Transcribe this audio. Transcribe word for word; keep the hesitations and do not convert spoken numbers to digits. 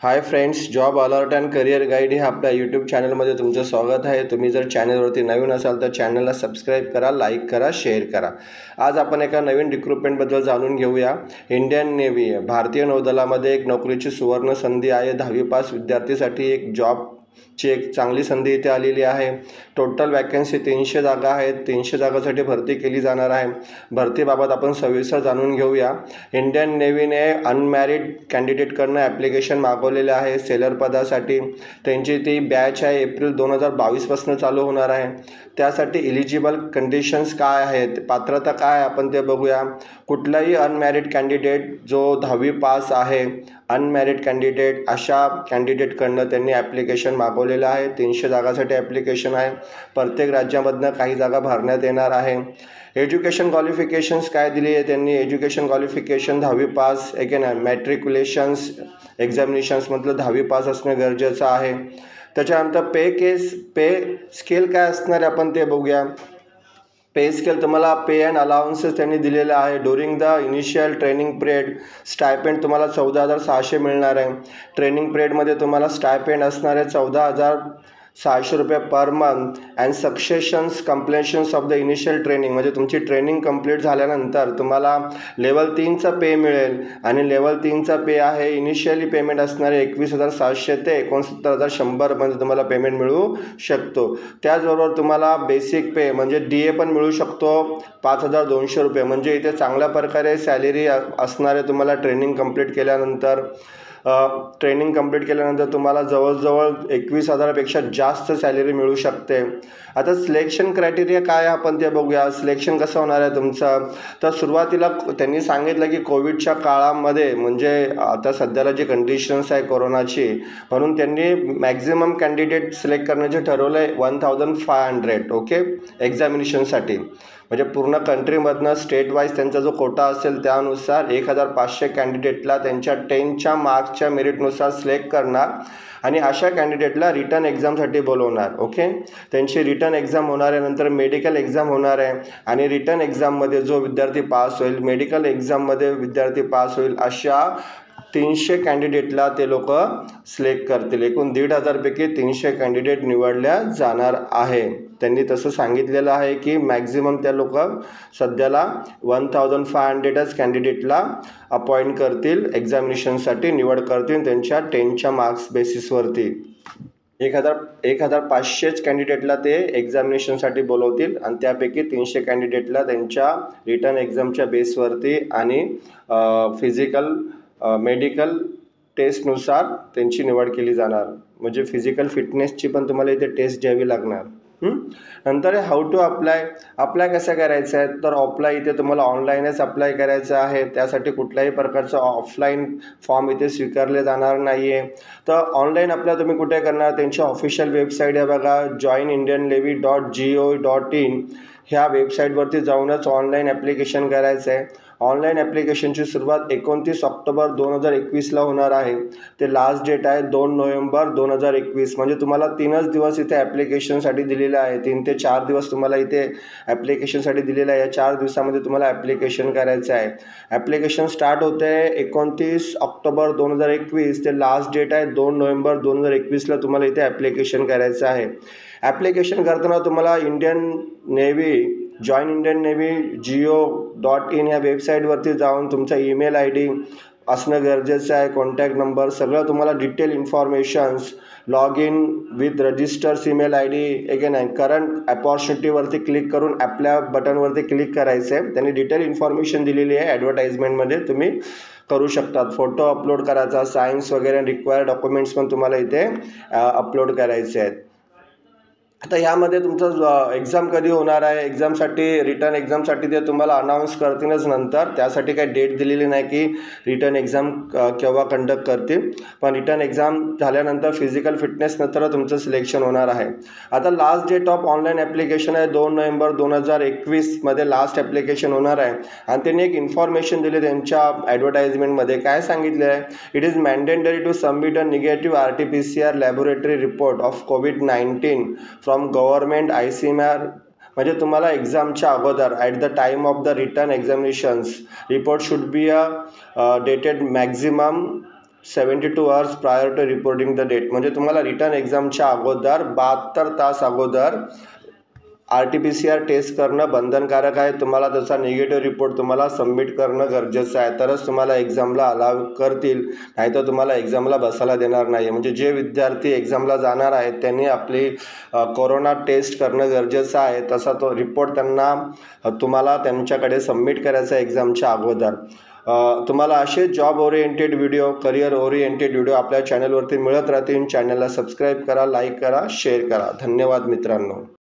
High friends, job alert and career guide हे आपल्या YouTube चॅनलमध्ये तुमचं स्वागत आहे. तुम्ही जर चॅनलवरती नवीन असाल तर चॅनलला सबस्क्राईब करा, लाईक करा, शेअर करा. आज आपण एका नवीन रिक्रुटमेंटबद्दल जाणून घेऊया. इंडियन नेव्ही भारतीय नौदलामध्ये एक नोकरीची सुवर्ण संधी आहे. दहावी पास विद्यार्थीसाठी एक जॉब ची एक चांगली संधी इथे आलेली आहे. टोटल वॅकन्सी तीनशे जागा आहेत. तीनशे जागासाठी भरती केली जाणार आहे. भरतीबाबत आपण सविस्तर जाणून घेऊया. इंडियन नेव्हीने अनमॅरिड कॅन्डिडेटकडनं ॲप्लिकेशन मागवलेले आहे सेलर पदासाठी. त्यांची ती बॅच आहे एप्रिल दोन हजार बावीसपासून चालू होणार आहे. त्यासाठी इलिजिबल कंडिशन्स काय आहेत, पात्रता काय आपण ते बघूया. कुठलाही अनमॅरिड कॅन्डिडेट जो दहावी पास आहे, अनमॅरिड कॅन्डिडेट अशा कॅन्डिडेटकडनं त्यांनी ॲप्लिकेशन मागवलेलं आहे. तीनशे जागासाठी ॲप्लिकेशन आहे. प्रत्येक राज्यामधनं काही जागा भरण्यात येणार आहे. एज्युकेशन क्वालिफिकेशन्स काय दिली आहे त्यांनी. एज्युकेशन क्वालिफिकेशन दहावी पास, एकेन मॅट्रिक्युलेशन्स एक्झामिनेशन्समधलं दहावी पास असणं गरजेचं आहे. त्याच्यानंतर पे केस पे स्केल काय असणार आहे आपण ते बघूया. पे स्केल तुम्हाला पे अँड अलाउन्सेस त्यांनी दिलेला आहे. During the initial training period stipend तुम्हाला चौदा हजार सहाशे मिळणार आहे. ट्रेनिंग पिरियडमध्ये तुम्हाला स्टायपेंड असणार आहे चौदा हजार सहाशे रुपये per month. And successions completions of the initial training म्हणजे तुमची ट्रेनिंग कंप्लीट झाल्यानंतर तुम्हाला लेवल तीनचा पे मिळेल. आणि लेवल तीनचा पे आहे, इनिशियली पेमेंट असणारे एकवीस हजार सातशे ते एकोणसत्तर हजार शंभरमध्ये तुम्हाला पेमेंट मिळू शकतो. त्याचबरोबर तुम्हाला बेसिक पे म्हणजे डी ए पण मिळू शकतो पाच हजार दोनशे रुपये. म्हणजे इथे चांगल्या प्रकारे सॅलरी असणारे तुम्हाला ट्रेनिंग कंप्लीट केल्यानंतर ट्रेनिंग कंप्लीट केल्यानंतर तुम्हाला जवळजवळ एकवीस हजारापेक्षा जास्त सॅलरी मिळू शकते. आता सिलेक्शन क्रायटेरिया काय आपण ते बघूया. सिलेक्शन कसं होणार आहे तुमचं. तर सुरुवातीला त्यांनी सांगितलं की कोविडच्या काळामध्ये म्हणजे आता सध्याला जी कंडिशन्स आहे कोरोनाची, म्हणून त्यांनी मॅक्झिमम कॅन्डिडेट सिलेक्ट करण्याचे ठरवलं आहे one thousand five hundred okay एक्झामिनेशनसाठी. म्हणजे पूर्ण कंट्रीमधनं स्टेट वाईज त्यांचा जो कोटा असेल त्यानुसार एक हजार पाचशे कॅन्डिडेटला त्यांच्या टेनच्या मार्क्सच्या मेरिटनुसार सिलेक्ट करणार आणि अशा कॅन्डिडेटला रिटर्न एक्झामसाठी बोलवणार. ओके, त्यांची रिटर्न एक्झाम होणार आहे. नंतर मेडिकल एक्झाम होणार आहे आणि रिटर्न एक्झाममध्ये जो विद्यार्थी पास होईल, मेडिकल एक्झाममध्ये विद्यार्थी पास होईल, अशा तीनशे कॅन्डिडेटला ते लोक सिलेक्ट करतील. एकूण दीड हजारपैकी तीनशे कॅन्डिडेट निवडल्या जाणार आहे. त्यांनी तसं सांगितलेलं आहे की मॅक्झिमम त्या लोक सध्याला वन थाउजंड फाय हंड्रेडच कॅन्डिडेटला अपॉइंट करतील, एक्झामिनेशनसाठी निवड करतील त्यांच्या टेनच्या मार्क्स बेसिसवरती. एक हजार एक हजार पाचशेच कॅन्डिडेटला ते एक्झामिनेशनसाठी बोलवतील आणि त्यापैकी तीनशे कॅन्डिडेटला त्यांच्या रिटर्न एक्झामच्या बेसवरती आणि फिजिकल मेडिकल टेस्टनुसार त्यांची निवड केली जाणार. म्हणजे फिजिकल फिटनेसची पण तुम्हाला इथे टेस्ट द्यावी लागणार. नंतर हाऊ टू अप्लाय अप्लाय कसं करायचं आहे. तर अप्लाय इथे तुम्हाला ऑनलाईनच अप्लाय करायचं आहे. त्यासाठी कुठल्याही प्रकारचं ऑफलाईन फॉर्म इथे स्वीकारले जाणार नाही आहे. तर ऑनलाईन अप्लाय तुम्ही कुठे करणार. त्यांची ऑफिशियल वेबसाईट आहे बघा, join Indian navy dot G O dot in ह्या वेबसाईटवरती जाऊनच ऑनलाईन ॲप्लिकेशन करायचं आहे. ऑनलाईन ॲप्लिकेशनची सुरुवात एकोणतीस ऑक्टोबर दोन हजार एकवीसला होणार आहे. ते लास्ट डेट आहे दोन नोव्हेंबर दोन हजार एकवीस. म्हणजे तुम्हाला तीनच दिवस इथे ॲप्लिकेशनसाठी दिलेले आहे. तीन ते चार दिवस तुम्हाला इथे ॲप्लिकेशनसाठी दिलेलं आहे. या चार दिवसामध्ये तुम्हाला ॲप्लिकेशन करायचं आहे. ॲप्लिकेशन स्टार्ट होते आहे एकोणतीस ऑक्टोबर दोन हजार एकवीस. ते लास्ट डेट आहे दोन नोव्हेंबर दोन हजार एकवीसला तुम्हाला इथे ॲप्लिकेशन करायचं आहे. ॲप्लिकेशन करताना तुम्हाला Indian navy join Indian navy G O dot in ह्या वेबसाईटवरती जाऊन तुमचा ईमेल आय डी असणं गरजेचं आहे. कॉन्टॅक्ट नंबर सगळं तुम्हाला detail informations, log in with registers email I D, again current अपॉर्च्युनिटीवरती क्लिक करून ॲप्लाय बटनवरती क्लिक करायचं आहे. त्यांनी डिटेल इन्फॉर्मेशन दिलेली आहे ॲडव्हर्टाईजमेंटमध्ये, तुम्ही करू शकतात. फोटो अपलोड करायचा, सायन्स वगैरे रिक्वायर्ड डॉक्युमेंट्स पण तुम्हाला इथे अपलोड करायचे आहेत. आता ह्यामध्ये तुमचं एक्झाम कधी होणार आहे. एक्झामसाठी रिटर्न एक्झामसाठी ते तुम्हाला अनाऊन्स करतीलच नंतर. त्यासाठी काही डेट दिलेली नाही की रिटर्न एक्झाम केव्हा कंडक्ट करतील. पण रिटर्न एक्झाम झाल्यानंतर फिजिकल फिटनेस नंतर तुमचं सिलेक्शन होणार आहे. आता last date of online application आहे दोन नोव्हेंबर दोन हजार एकवीसमध्ये लास्ट ॲप्लिकेशन होणार आहे. आणि त्यांनी एक इन्फॉर्मेशन दिली त्यांच्या ॲडव्हर्टाईजमेंटमध्ये. काय सांगितलं आहे. It is mandatory to submit a negative R T P C R laboratory report of COVID nineteen from government I C M R. म्हणजे तुम्हाला एक्झामच्या अगोदर at the time of the return examinations report should be a dated maximum seventy two hours prior to reporting the date, म्हणजे तुम्हाला return एक्झामच्या अगोदर बहात्तर तास अगोदर R T P C R test करणं बंधनकारक आहे. तुम्हाला त्याचा निगेटिव्ह रिपोर्ट तुम्हाला सबमिट करणं गरजेचं आहे, तरच तुम्हाला एक्झामला अलाव करतील, नाहीतर तुम्हाला एक्झामला बसायला देणार नाही. म्हणजे जे विद्यार्थी एक्झामला जाणार आहेत त्यांनी आपली कोरोना टेस्ट करणं गरजेचं आहे. तसा तो रिपोर्ट त्यांना तुम्हाला त्यांच्याकडे सबमिट करायचा आहे एक्झामच्या अगोदर. तुम्हाला असे job oriented video, career oriented video आपल्या चॅनलवरती मिळत राहतील. चॅनलला सबस्क्राईब करा, लाईक करा, शेअर करा. धन्यवाद मित्रांनो.